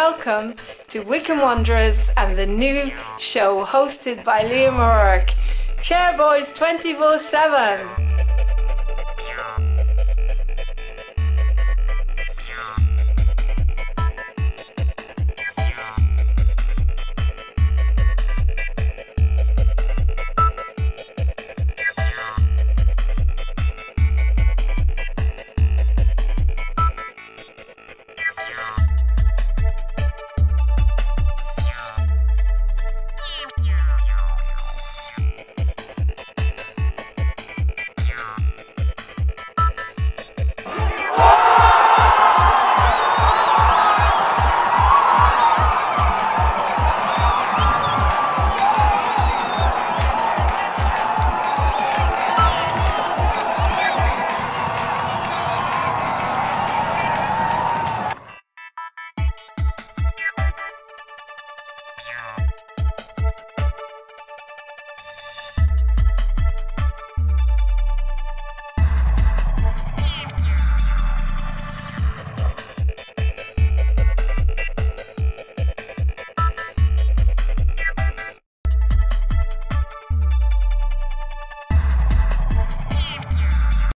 welcome to Wycombe Wanderers and the new show hosted by Liam O'Rourke. Chair Boys 24/7.